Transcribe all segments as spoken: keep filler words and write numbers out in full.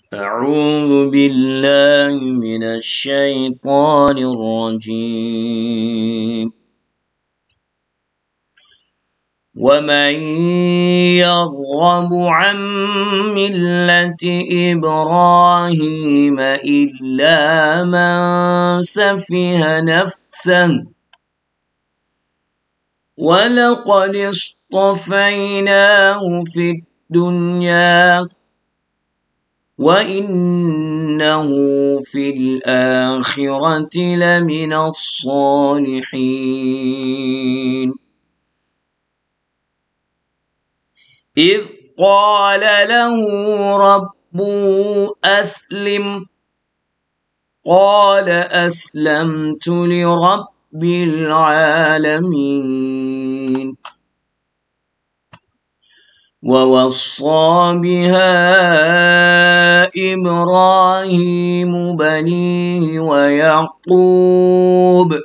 أعوذ بالله من الشيطان الرجيم. ومن يرغب عن ملة إبراهيم إلا من سفه نفسه ولقد اصطفيناه في الدنيا وإنه في الآخرة لمن الصالحين. إذ قال له ربه أسلم قال أسلمت لرب العالمين. ووصى بها إبراهيم بنيه ويعقوب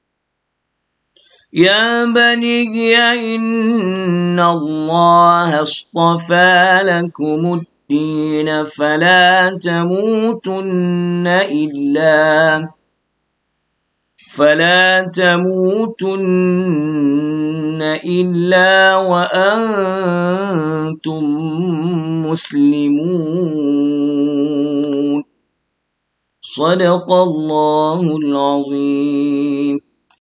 يا بني إن الله اصطفى لكم الدين فلا تموتن إلا فلا تموتن إلا وأنتم مسلمون. صدق الله العظيم.